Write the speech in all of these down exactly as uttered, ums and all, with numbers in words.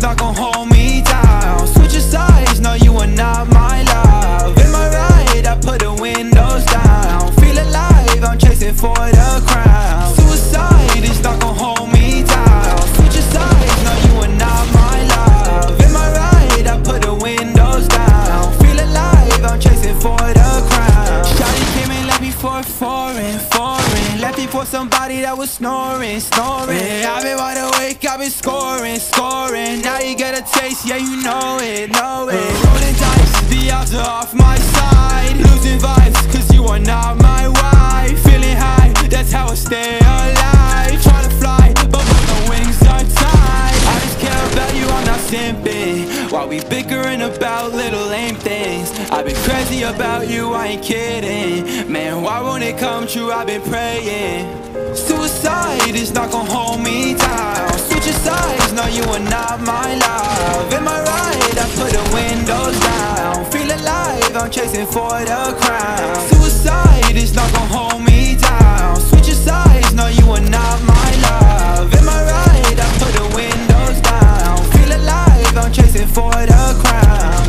not gon' hold me down. Switch sides, no you are not my love. Am I right? I put the windows down. Feel alive, I'm chasing for the crown. Suicide is not gon' hold me down. Switch sides, no you are not my love. Am I right? I put the windows down. Feel alive, I'm chasing for the crown. Shawty came and left me for foreign, foreign. Left me for somebody that was snoring, snoring. Yeah, I've been wide awake, I've been scoring, scoring. Now you get a taste, yeah you know it, know it. Rolling dice, the odds are off my side. Losing vibes, cause you are not my wife. Feeling high, that's how I stay alive. Trying to fly, but my wings are tied. I just care about you, I'm not simping. While we bickering about little lame things, I've been crazy about you, I ain't kidding. Man, why won't it come true, I've been praying. Suicide is not gon' hold me down. Switch sides, no you are not my love. Am I right? I put the windows down. Feel alive, I'm chasing for the crown. Suicide is not gon' hold me down. Switch sides, no you are not my love. Am I right? I put the windows down. Feel alive, I'm chasing for the crown.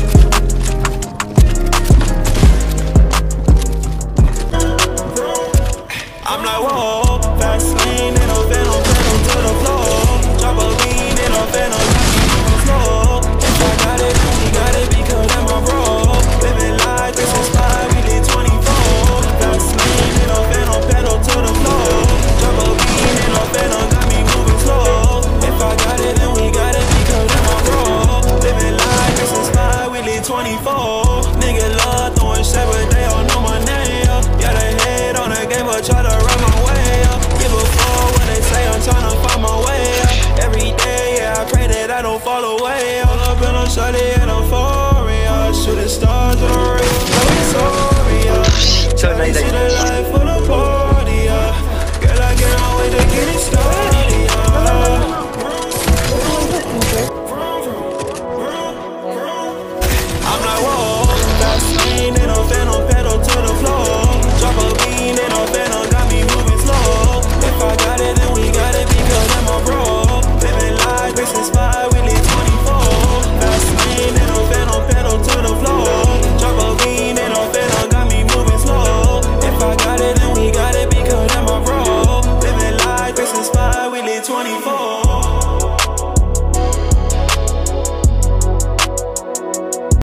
I'm like, whoa, Vaseline in a venom, venom to the floor. Drop a lean in a venom, knock me on the floor.